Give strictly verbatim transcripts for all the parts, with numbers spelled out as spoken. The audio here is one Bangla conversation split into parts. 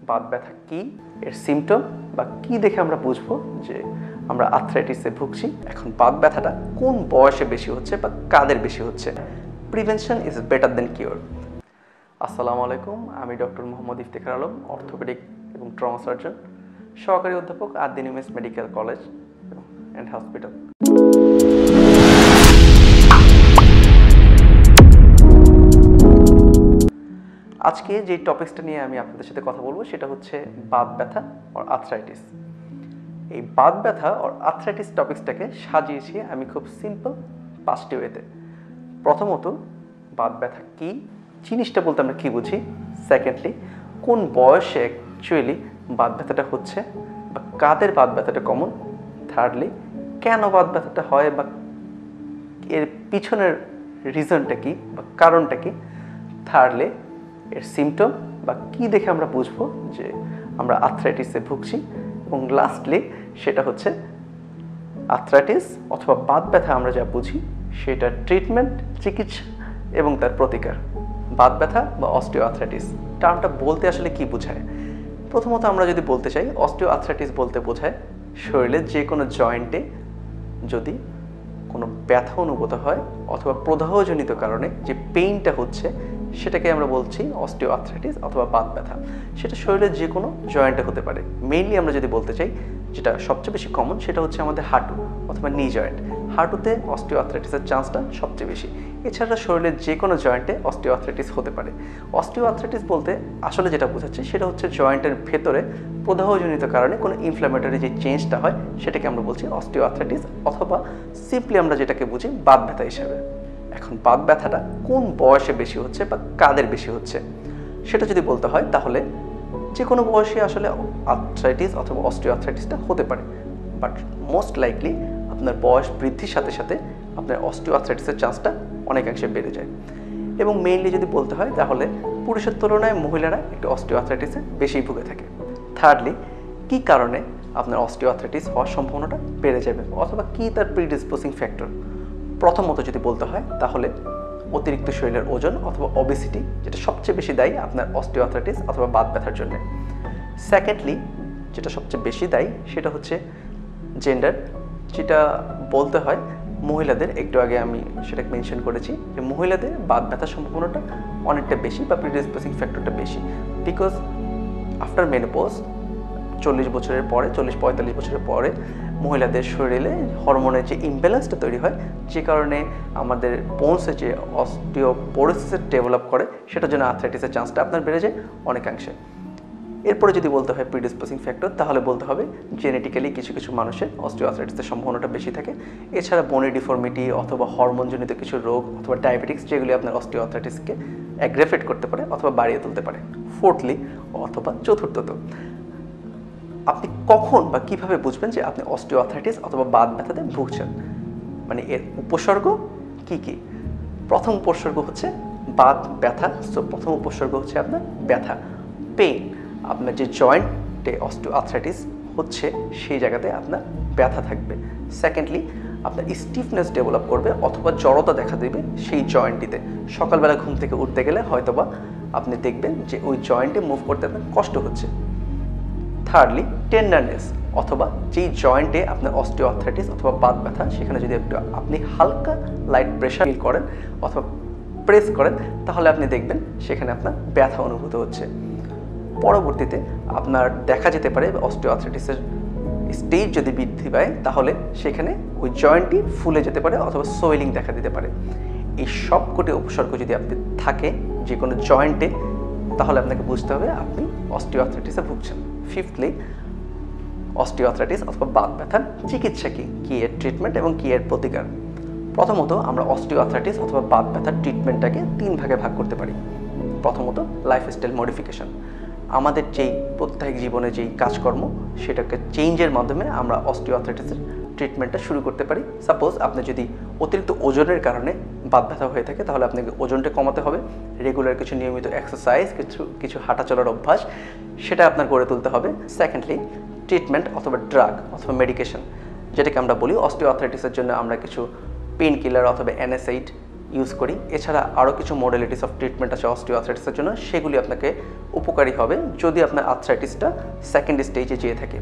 বাত ব্যথা কি, এর সিমটম বা কি দেখে আমরা বুঝবো যে আমরা আর্থ্রাইটিসে ভুগছি। এখন বাত ব্যথাটা কোন বয়সে বেশি হচ্ছে বা কাদের বেশি হচ্ছে। Prevention is better than cure. আসসালামু আলাইকুম, আমি ডক্টর মোহাম্মদ ইফতেখার আলম, অর্থোপেডিক এবং ট্রমা সার্জন, সহকারী অধ্যাপক Ad-din Yunus medical college and hospital. আজকে যে টপিকসটা নিয়ে আমি আপনাদের সাথে কথা বলবো সেটা হচ্ছে বাত ব্যথা আর আর্থ্রাইটিস। এই বাত ব্যথা আর আর্থ্রাইটিস টপিকসটাকে সাজিয়েছি আমি খুব সিম্পল পাঁচটি ওয়েতে। প্রথমত, বাত ব্যথা কি জিনিসটা বলতে আমরা কী বুঝি। সেকেন্ডলি, কোন বয়সে অ্যাকচুয়ালি বাত ব্যথাটা হচ্ছে বা কাদের বাত ব্যথাটা কমন। থার্ডলি, কেন বাত ব্যথাটা হয় বা এর পিছনের রিজনটা কি বা কারণটা কি। থার্ডলি, এর সিমটম বা কি দেখে আমরা বুঝবো যে আমরা আর্থ্রাইটিসে ভুগছি। এবং লাস্টলি সেটা হচ্ছে আর্থ্রাইটিস অথবা বাত ব্যথা আমরা যা বুঝি সেটা ট্রিটমেন্ট, চিকিৎসা এবং তার প্রতিকার। বাত ব্যথা বা অস্টিও আর্থ্রাইটিস টার্মটা বলতে আসলে কি বোঝায়। প্রথমত আমরা যদি বলতে চাই, অস্টিও আর্থ্রাইটিস বলতে বোঝায় শরীরের যে কোনো জয়েন্টে যদি কোনো ব্যথা অনুভূত হয় অথবা প্রদাহজনিত কারণে যে পেইনটা হচ্ছে সেটাকে আমরা বলছি অস্টিও আর্থ্রাইটিস অথবা বাত ব্যথা। সেটা শরীরের যে কোনো জয়েন্টে হতে পারে। মেইনলি আমরা যদি বলতে চাই, যেটা সবচেয়ে বেশি কমন সেটা হচ্ছে আমাদের হাঁটু অথবা নি জয়েন্ট। হাঁটুতে অস্টিও আর্থ্রাইটিসের চান্সটা সবচেয়ে বেশি। এছাড়া শরীরের যে কোনো জয়েন্টে অস্টিও আর্থ্রাইটিস হতে পারে। অস্টিও আর্থ্রাইটিস বলতে আসলে যেটা বোঝাচ্ছে সেটা হচ্ছে জয়েন্টের ভেতরে প্রদাহজনিত কারণে কোনো ইনফ্ল্যামেটরি যে চেঞ্জটা হয় সেটাকে আমরা বলছি অস্টিও আর্থ্রাইটিস অথবা সিম্পলি আমরা যেটাকে বুঝি বাত ব্যথা হিসাবে। এখন বাত ব্যথাটা কোন বয়সে বেশি হচ্ছে বা কাদের বেশি হচ্ছে সেটা যদি বলতে হয়, তাহলে যে কোনো বয়সে আসলে আর্থ্রাইটিস অথবা অস্টিও আর্থ্রাইটিসটা হতে পারে। বাট মোস্ট লাইকলি আপনার বয়স বৃদ্ধির সাথে সাথে আপনার অস্টিও আর্থ্রাইটিসের চান্সটা অনেকাংশে বেড়ে যায়। এবং মেইনলি যদি বলতে হয় তাহলে পুরুষের তুলনায় মহিলারা একটু অস্টিও আর্থ্রাইটিসে বেশি ভুগে থাকে। থার্ডলি, কী কারণে আপনার অস্টিও আর্থ্রাইটিস হওয়ার সম্ভাবনাটা বেড়ে যাবে অথবা কী তার প্রিডিসপোজিং ফ্যাক্টর। প্রথমত যদি বলতে হয় তাহলে অতিরিক্ত শরীরের ওজন অথবা ওবেসিটি, যেটা সবচেয়ে বেশি দায়ী আপনার অস্টিও আর্থ্রাইটিস অথবা বাত ব্যথার জন্য। সেকেন্ডলি, যেটা সবচেয়ে বেশি দায়ী সেটা হচ্ছে জেন্ডার, যেটা বলতে হয় মহিলাদের। একটু আগে আমি সেটা মেনশন করেছি যে মহিলাদের বাত ব্যথার সম্ভাবনাটা অনেকটা বেশি বা প্রিডিসপোজিং ফ্যাক্টরটা বেশি। বিকজ আফটার মেনোপজ চল্লিশ বছরের পরে, চল্লিশ পঁয়তাল্লিশ বছরের পরে মহিলাদের শরীরে হরমোনের যে ইমব্যালেন্সটা তৈরি হয়, যে কারণে আমাদের বোনসে যে অস্টিওপোরোসিস ডেভেলপ করে, সেটার জন্য আর্থ্রাইটিসের চান্সটা আপনার বেড়ে যায় অনেকাংশে। এরপরে যদি বলতে হয় প্রিডিসপোজিং ফ্যাক্টর, তাহলে বলতে হবে জেনেটিক্যালি কিছু কিছু মানুষের অস্টিও আর্থ্রাইটিসের সম্ভাবনাটা বেশি থাকে। এছাড়া বোনি ডিফর্মিটি অথবা হরমোনজনিত কিছু রোগ অথবা ডায়াবেটিক্স, যেগুলি আপনার অস্টিও আর্থ্রাইটিসকে অ্যাগ্রেভেট করতে পারে অথবা বাড়িয়ে তুলতে পারে। ফোর্থলি অথবা চতুর্থত, আপনি কখন বা কিভাবে বুঝবেন যে আপনি অস্টিও আর্থ্রাইটিস অথবা বাত ব্যথাতে ভুগছেন, মানে এর উপসর্গ কি কি। প্রথম উপসর্গ হচ্ছে বাত ব্যথা। সো প্রথম উপসর্গ হচ্ছে আপনার ব্যথা, পেইন। আপনার যে জয়েন্টে অস্টিও আর্থ্রাইটিস হচ্ছে সেই জায়গাতে আপনার ব্যথা থাকবে। সেকেন্ডলি, আপনার স্টিফনেস ডেভেলপ করবে অথবা জড়তা দেখা দেবে সেই জয়েন্টটিতে। সকালবেলা ঘুম থেকে উঠতে গেলে হয়তোবা আপনি দেখবেন যে ওই জয়েন্টে মুভ করতে আপনার কষ্ট হচ্ছে। থার্ডলি, টেন্ডারনেস, অথবা যেই জয়েন্টে আপনার অস্টিও আর্থ্রাইটিস অথবা বাত ব্যথা সেখানে যদি একটু আপনি হালকা লাইট প্রেশার ফিল করেন অথবা প্রেস করেন, তাহলে আপনি দেখবেন সেখানে আপনার ব্যথা অনুভূত হচ্ছে। পরবর্তীতে আপনার দেখা যেতে পারে অস্টিও আর্থ্রাইটিসের স্টেজ যদি বৃদ্ধি পায়, তাহলে সেখানে ওই জয়েন্টটি ফুলে যেতে পারে অথবা সোয়েলিং দেখা দিতে পারে। এই সবকটি উপসর্গ যদি আপনি থাকে যে কোনো জয়েন্টে, তাহলে আপনাকে বুঝতে হবে আপনি অস্টিও আর্থ্রাইটিসে ভুগছেন। ফিফথলি, অস্টিও আর্থ্রাইটিস অথবা বাত ব্যথার চিকিৎসা কী, কী এর ট্রিটমেন্ট এবং কী এর প্রতিকার। প্রথমত, আমরা অস্টিও আর্থ্রাইটিস অথবা বাত ব্যথার ট্রিটমেন্টটাকে তিন ভাগে ভাগ করতে পারি। প্রথমত, লাইফস্টাইল মডিফিকেশন। আমাদের যেই প্রত্যেক জীবনে যেই কাজকর্ম সেটাকে চেঞ্জের মাধ্যমে আমরা অস্টিও আর্থ্রাইটিসের ট্রিটমেন্টটা শুরু করতে পারি। সাপোজ আপনি যদি অতিরিক্ত ওজনের কারণে বাত ব্যথা হয়ে থাকে, তাহলে আপনাকে ওজনটা কমাতে হবে। রেগুলার কিছু নিয়মিত এক্সারসাইজ, কিছু কিছু হাঁটা চলার অভ্যাস সেটা আপনার গড়ে তুলতে হবে। সেকেন্ডলি, ট্রিটমেন্ট অথবা ড্রাগ অথবা মেডিকেশন, যেটাকে আমরা বলি অস্টিও আর্থ্রাইটিসের জন্য আমরা কিছু পেন কিলার অথবা অ্যানাসাইড ইউজ করি। এছাড়া আরও কিছু মডেলিটিস অফ ট্রিটমেন্ট আছে অস্টিও আর্থ্রাইটিসের জন্য, সেগুলি আপনাকে উপকারী হবে যদি আপনার আর্থ্রাইটিসটা সেকেন্ড স্টেজে যেয়ে থাকে।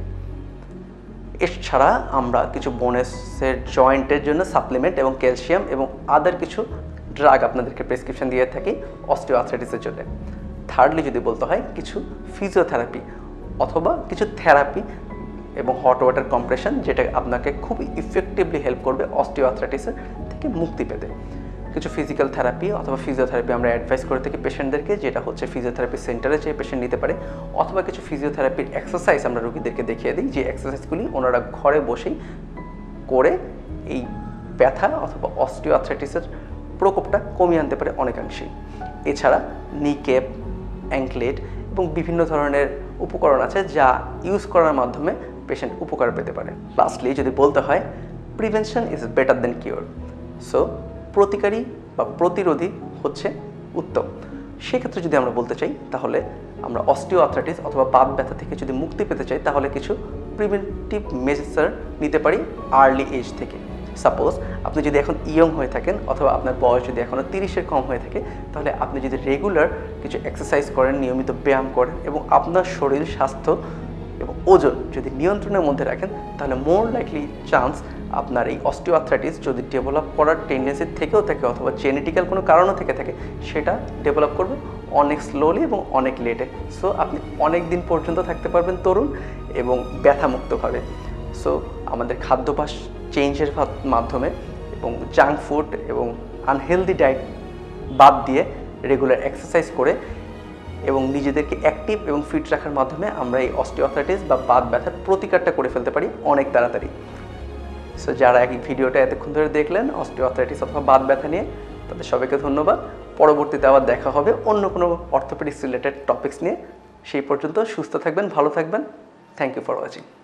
এছাড়া আমরা কিছু বোনেসের জয়েন্টের জন্য সাপ্লিমেন্ট এবং ক্যালসিয়াম এবং আদার কিছু ড্রাগ আপনাদেরকে প্রেসক্রিপশন দিয়ে থাকি অস্টিও আর্থ্রাইটিসের জন্য। থার্ডলি যদি বলতে হয়, কিছু ফিজিওথেরাপি অথবা কিছু থেরাপি এবং হট ওয়াটার কম্প্রেশন, যেটা আপনাকে খুব ইফেক্টিভলি হেল্প করবে অস্টিও আর্থ্রাইটিসের থেকে মুক্তি পেতে। কিছু ফিজিক্যাল থেরাপি অথবা ফিজিওথেরাপি আমরা অ্যাডভাইস করে থাকি পেশেন্টদেরকে, যেটা হচ্ছে ফিজিওথেরাপি সেন্টারে যে পেশেন্ট নিতে পারে, অথবা কিছু ফিজিওথেরাপির এক্সারসাইজ আমরা রোগীদেরকে দেখিয়ে দিই, যে এক্সারসাইজগুলি ওনারা ঘরে বসেই করে এই ব্যথা অথবা অস্টিও আর্থ্রাইটিসের প্রকোপটা কমিয়ে আনতে পারে অনেকাংশেই। এছাড়া নি ক্যাপ, অ্যাঙ্কলেট এবং বিভিন্ন ধরনের উপকরণ আছে যা ইউজ করার মাধ্যমে পেশেন্ট উপকার পেতে পারে। লাস্টলি যদি বলতে হয়, prevention is better than cure. So প্রতিকারী বা প্রতিরোধী হচ্ছে উত্তম। সেক্ষেত্রে যদি আমরা বলতে চাই, তাহলে আমরা অস্টিও আর্থ্রাইটিস অথবা বাত ব্যথা থেকে যদি মুক্তি পেতে চাই, তাহলে কিছু প্রিভেন্টিভ মেজার নিতে পারি আর্লি এজ থেকে। সাপোজ আপনি যদি এখন ইয়ং হয়ে থাকেন অথবা আপনার বয়স যদি এখনও তিরিশের কম হয়ে থাকে, তাহলে আপনি যদি রেগুলার কিছু এক্সারসাইজ করেন, নিয়মিত ব্যায়াম করেন এবং আপনার শরীর স্বাস্থ্য এবং ওজন যদি নিয়ন্ত্রণের মধ্যে রাখেন, তাহলে মোর লাইকলি চান্স আপনার এই অস্টিও আর্থ্রাইটিস যদি ডেভেলপ করার টেন্ডেন্সি থেকেও থাকে অথবা জেনেটিক্যাল কোনো কারণও থেকে থাকে, সেটা ডেভেলপ করবে অনেক স্লোলি এবং অনেক লেটে। সো আপনি অনেক দিন পর্যন্ত থাকতে পারবেন তরুণ এবং ব্যথামুক্তভাবে। সো আমাদের খাদ্যাভ্যাস চেঞ্জের মাধ্যমে এবং জাঙ্ক ফুড এবং আনহেলদি ডায়েট বাদ দিয়ে রেগুলার এক্সারসাইজ করে এবং নিজেদেরকে অ্যাক্টিভ এবং ফিট রাখার মাধ্যমে আমরা এই অস্টিও আর্থ্রাইটিস বা বাত ব্যথার প্রতিকারটা করে ফেলতে পারি অনেক তাড়াতাড়ি। সো যারা এই ভিডিওটা এতক্ষণ ধরে দেখলেন অস্টিও আর্থ্রাইটিস অথবা বাত ব্যথা নিয়ে, তাদের সবাইকে ধন্যবাদ। পরবর্তীতে আবার দেখা হবে অন্য কোনো অর্থোপেডিক্স রিলেটেড টপিকস নিয়ে। সেই পর্যন্ত সুস্থ থাকবেন, ভালো থাকবেন। Thank you for watching.